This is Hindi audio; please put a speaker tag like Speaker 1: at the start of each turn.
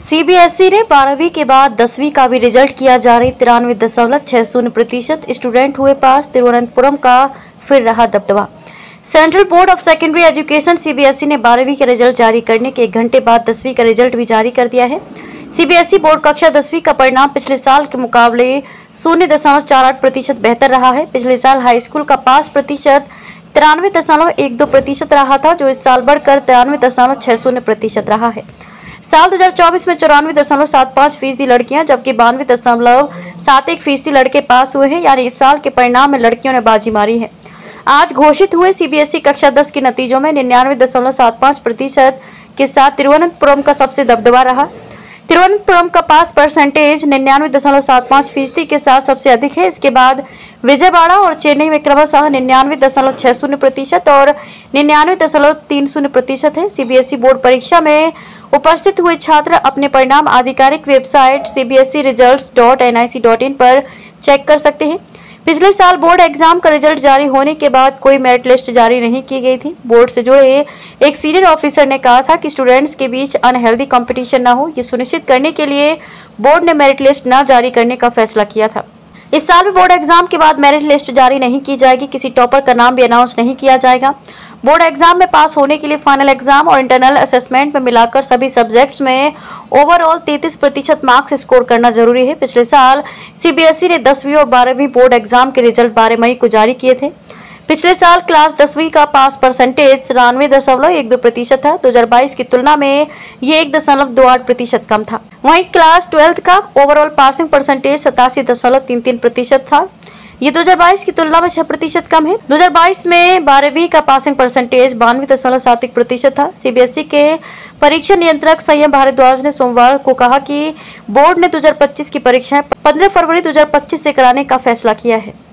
Speaker 1: सीबीएसई ने 12वीं के बाद 10वीं का भी रिजल्ट किया जारी। 93.60% स्टूडेंट हुए पास। तिरुवनंतपुरम का फिर रहा दबदबा। Central board of secondary education CBSE ने 12वीं का रिजल्ट जारी करने के 1 घंटे बाद 10वीं का रिजल्ट भी जारी कर दिया है। सीबीएसई बोर्ड कक्षा 10वीं का परिणाम पिछले साल के मुकाबले 0.48% बेहतर रहा है। पिछले साल हाई स्कूल का पास प्रतिशत 93.12% रहा था, जो इस साल बढ़कर 93.60% रहा है। साल 2024 में 94.75% लड़कियां जबकि 92.71% लड़के पास हुए हैं, यानी इस साल के परिणाम में लड़कियों ने बाजी मारी है। आज घोषित हुए सीबीएसई कक्षा 10 के नतीजों में 99.75% के साथ तिरुवनंतपुरम का सबसे दबदबा रहा। तिरुवनंतपुरम का पास परसेंटेज 99.75% के साथ सबसे अधिक है। इसके बाद विजयवाड़ा और चेन्नई में क्रमशः 99.60% और 99.30% है। सीबीएसई बोर्ड परीक्षा में उपस्थित हुए छात्र अपने परिणाम आधिकारिक वेबसाइट cbseresults.nic.in पर चेक कर सकते हैं। पिछले साल बोर्ड एग्जाम का रिजल्ट जारी होने के बाद कोई मेरिट लिस्ट जारी नहीं की गई थी। बोर्ड से जुड़े एक सीनियर ऑफिसर ने कहा था कि स्टूडेंट्स के बीच अनहेल्दी कंपटीशन न हो, ये सुनिश्चित करने के लिए बोर्ड ने मेरिट लिस्ट न जारी करने का फैसला किया था। इस साल भी बोर्ड एग्जाम के बाद मेरिट लिस्ट जारी नहीं की जाएगी। किसी टॉपर का नाम भी अनाउंस नहीं किया जाएगा। बोर्ड एग्जाम में पास होने के लिए फाइनल एग्जाम और इंटरनल असेसमेंट में मिलाकर सभी सब्जेक्ट्स में ओवरऑल 33% मार्क्स स्कोर करना जरूरी है। पिछले साल सीबीएसई ने 10वीं और 12वीं बोर्ड एग्जाम के रिजल्ट 12 मई को जारी किए थे। पिछले साल क्लास 10वीं का पास परसेंटेज 93.12% था। 2022 की तुलना में ये 1.28% कम था। वहीं क्लास 12th का ओवरऑल पासिंग परसेंटेज 87.33% था। ये 2022 की तुलना में 6% कम है। 2022 में 12वीं का पासिंग परसेंटेज 92.71% था। सीबीएसई के परीक्षा नियंत्रक संयम भारद्वाज ने सोमवार को कहा कि बोर्ड ने 2025 की परीक्षाएं 15 फरवरी 2025 से कराने का फैसला किया है।